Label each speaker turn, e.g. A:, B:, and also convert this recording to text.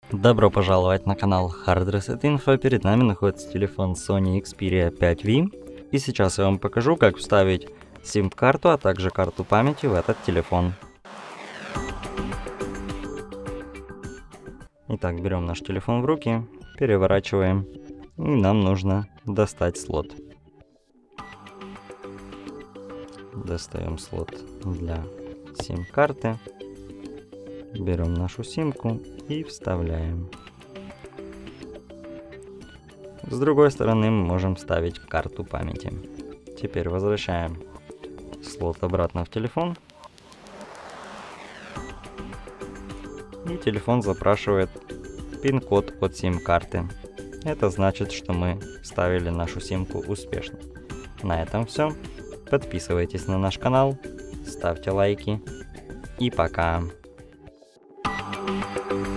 A: Добро пожаловать на канал Hard Reset Info. Перед нами находится телефон Sony Xperia 5V. И сейчас я вам покажу, как вставить сим-карту, а также карту памяти в этот телефон. Итак, берем наш телефон в руки, переворачиваем, и нам нужно достать слот. Достаем слот для сим-карты, берем нашу симку и вставляем. С другой стороны мы можем вставить карту памяти. Теперь возвращаем слот обратно в телефон. И телефон запрашивает пин-код от сим-карты. Это значит, что мы вставили нашу симку успешно. На этом все. Подписывайтесь на наш канал, ставьте лайки и пока.